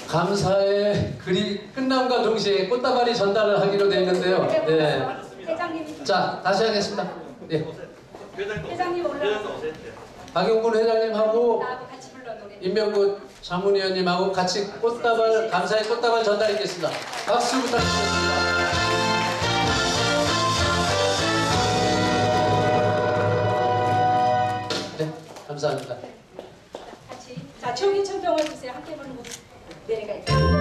감사의 글이 끝남과 동시에 꽃다발이 전달을 하기로 되어 있는데요. 네. 회장님. 자, 다시 하겠습니다. 네. 회장님 올라. 박용근 회장님하고 나하고 같이 불러 노래. 임명구 자문위원님하고 같이 꽃다발, 감사의 꽃다발 전달하겠습니다. 박수 부탁드리겠습니다. 네, 감사합니다. 같이. 자, 조기 천평을 주세요. 함께 부르는 곡 내려갈게요.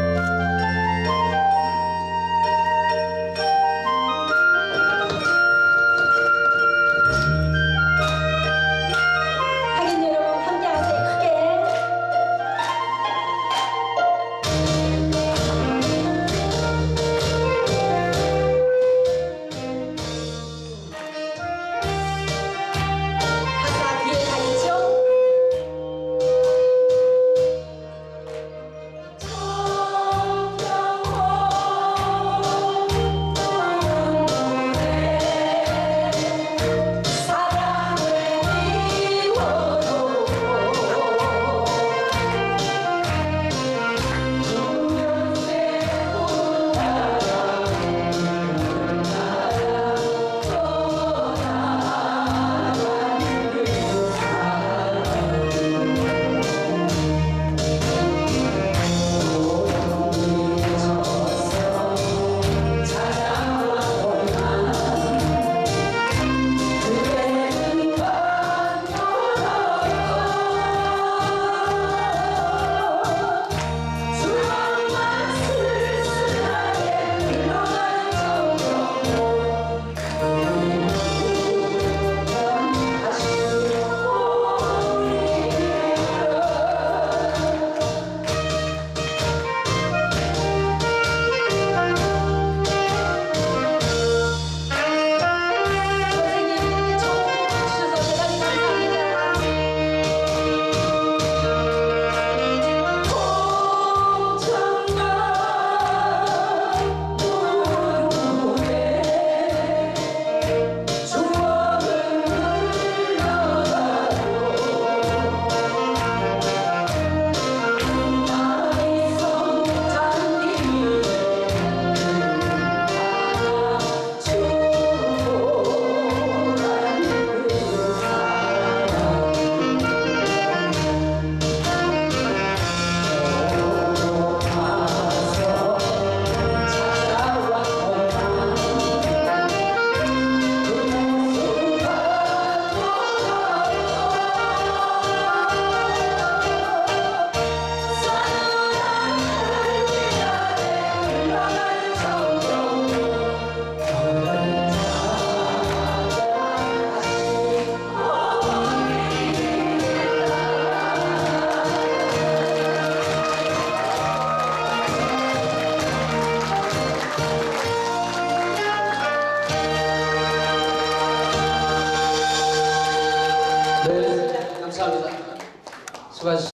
네, 감사합니다. 수고하셨습니다.